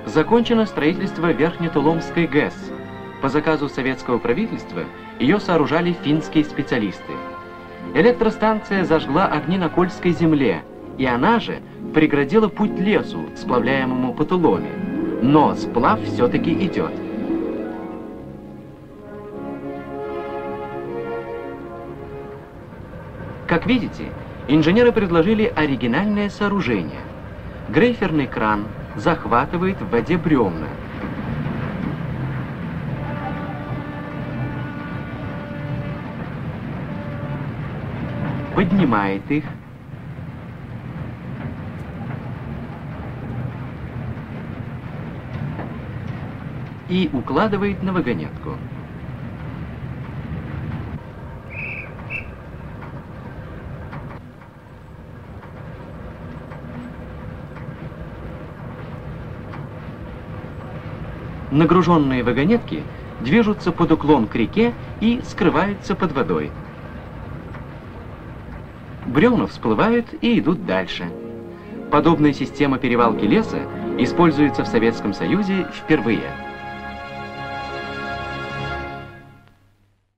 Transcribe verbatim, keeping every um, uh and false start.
Закончено строительство Верхнетуломской ГЭС. По заказу советского правительства ее сооружали финские специалисты. Электростанция зажгла огни на Кольской земле, и она же преградила путь лесу, сплавляемому по Туломе. Но сплав все-таки идет. Как видите, инженеры предложили оригинальное сооружение. Грейферный кран захватывает в воде бревна. Поднимает их. И укладывает на вагонетку. Нагруженные вагонетки движутся под уклон к реке и скрываются под водой. Бревна всплывают и идут дальше. Подобная система перевалки леса используется в Советском Союзе впервые.